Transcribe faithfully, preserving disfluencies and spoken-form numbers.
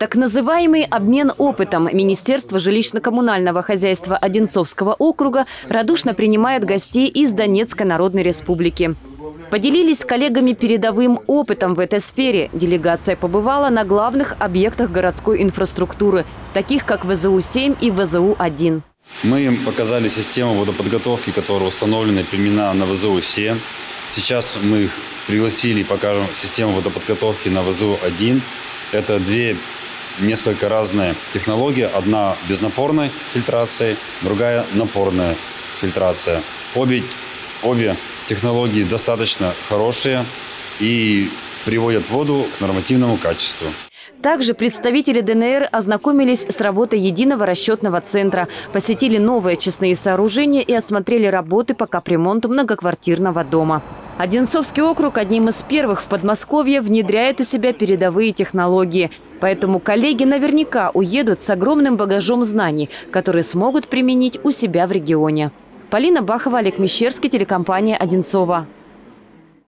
Так называемый обмен опытом Министерство жилищно-коммунального хозяйства Одинцовского округа радушно принимает гостей из Донецкой Народной Республики. Поделились с коллегами передовым опытом в этой сфере. Делегация побывала на главных объектах городской инфраструктуры, таких как вэ зэ у семь и вэ зэ у один. Мы им показали систему водоподготовки, которая установлена и применена на вэ зэ у семь. Сейчас мы их пригласили и покажем систему водоподготовки на вэ зэ у один. Это две несколько разные технологии. Одна безнапорной фильтрации, другая напорная фильтрация. Обе, обе технологии достаточно хорошие и приводят воду к нормативному качеству. Также представители дэ эн эр ознакомились с работой единого расчетного центра, посетили новые очистные сооружения и осмотрели работы по капремонту многоквартирного дома. Одинцовский округ одним из первых в Подмосковье внедряет у себя передовые технологии. Поэтому коллеги наверняка уедут с огромным багажом знаний, которые смогут применить у себя в регионе. Полина Бахова, Олег Мещерский, телекомпания «Одинцово».